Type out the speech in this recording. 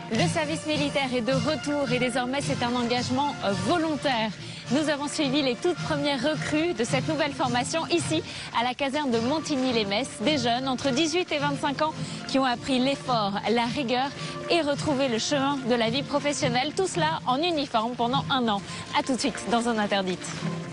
Le service militaire est de retour et désormais c'est un engagement volontaire. Nous avons suivi les toutes premières recrues de cette nouvelle formation ici à la caserne de Montigny-lès-Metz. Des jeunes entre 18 et 25 ans qui ont appris l'effort, la rigueur et retrouvé le chemin de la vie professionnelle. Tout cela en uniforme pendant un an. A tout de suite dans Zone Interdite.